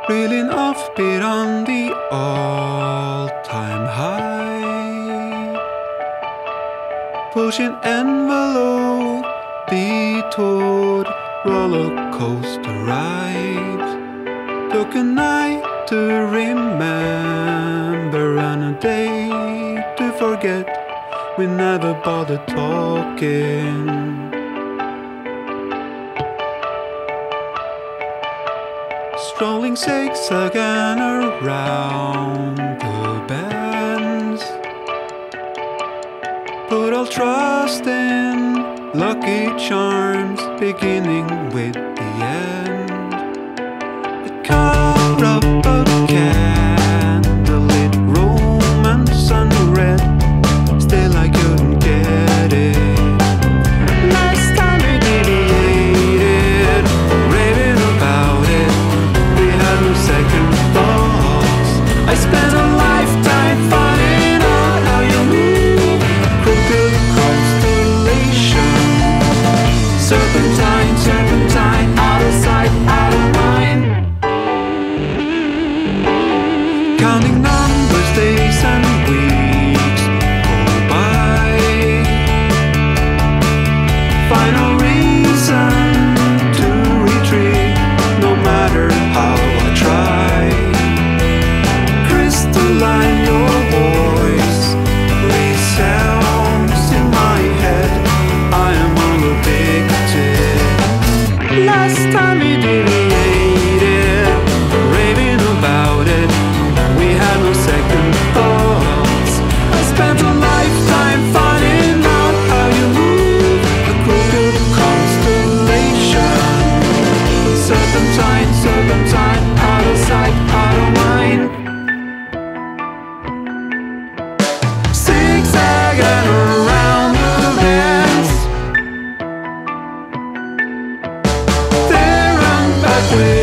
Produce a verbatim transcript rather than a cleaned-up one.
reeling offbeat on the all-time high, pushing envelope, detoured roller coaster rides. Took a night to remember and a day to forget. We never bothered talking. Strolling zigzagging around the bends, put all trust in lucky charms, beginning with the end. The color of a candlelit romance unread, still I couldn't get it. Last time we deviated, raving about it, we had no second thoughts. I spent a lifetime finding out how you move, crooked constellation, serpentine, serpentine, out of sight, out of mind. Counting numbers, days and weeks go by, find no reason to retreat, no matter how I try. Crystalline, your voice resounds in my head. I am all addicted. Last time we deviated, raving about it, we had no second thoughts. I spent a lifetime finding out how you move, a crooked constellation, serpentine, serpentine, out of sight, out of mind. Zigzagging around the bends, there and back with